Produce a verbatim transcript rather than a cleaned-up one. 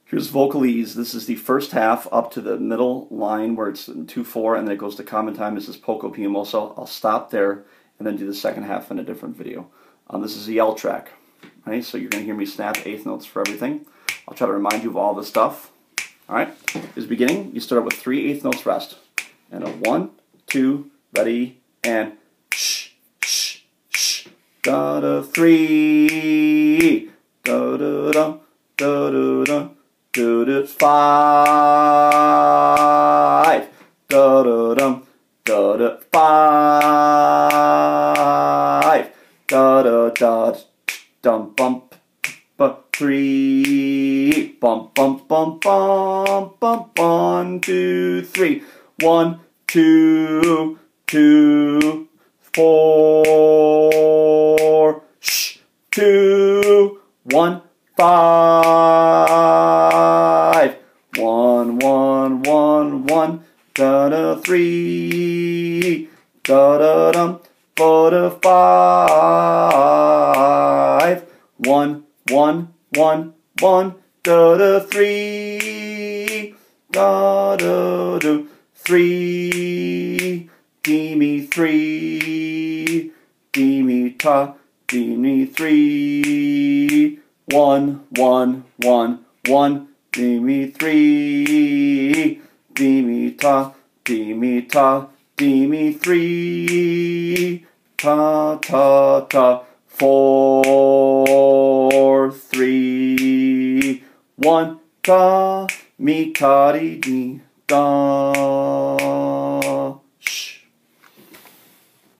Here's Vocalese. This is the first half up to the middle line where it's in two four, and then it goes to common time. This is Poco Piemoso. I'll stop there and then do the second half in a different video. Um, this is the L track. Right? So you're going to hear me snap eighth notes for everything. I'll try to remind you of all this stuff. Alright? This beginning, you start out with three eighth notes rest. And a one, two, ready, and shh, shh, shh. Da da three. Da da da, da da da. Do da five, da da dum, da da five, da da da dum bump, but three, bump bump bump bump bump, one two three, one two two four, shh, two one. Five, one, one, one, one, da da three, da da dum, ba da five, one, one, one, one, da da three, da da do, three, dee me three, dee me ta, dee me three. One, one, one, one, dee me three, dee me ta, dee me ta, dee me three, ta, ta, ta, four, three, one, ta, me ta, dee, dee, da.